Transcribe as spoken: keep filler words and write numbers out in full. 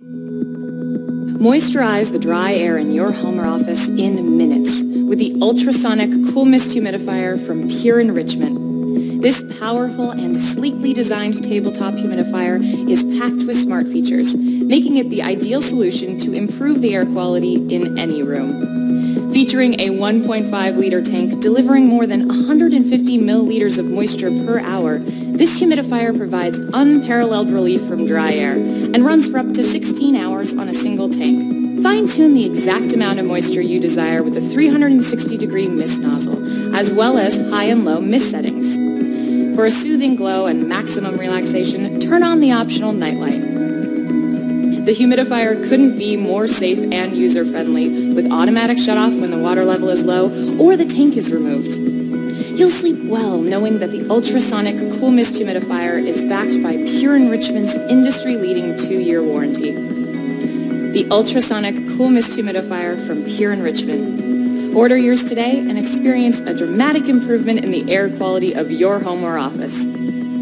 Moisturize the dry air in your home or office in minutes with the ultrasonic Cool Mist Humidifier from Pure Enrichment. This powerful and sleekly designed tabletop humidifier is packed with smart features, making it the ideal solution to improve the air quality in any room. Featuring a one point five liter tank delivering more than one hundred fifty milliliters of moisture per hour, this humidifier provides unparalleled relief from dry air and runs for up to sixteen hours on a single tank. Fine-tune the exact amount of moisture you desire with a three hundred sixty degree mist nozzle, as well as high and low mist settings. For a soothing glow and maximum relaxation, turn on the optional nightlight. The humidifier couldn't be more safe and user-friendly, with automatic shutoff when the water level is low or the tank is removed. You'll sleep well knowing that the ultrasonic Cool Mist Humidifier is backed by Pure Enrichment's industry-leading two-year warranty. The ultrasonic Cool Mist Humidifier from Pure Enrichment. Order yours today and experience a dramatic improvement in the air quality of your home or office.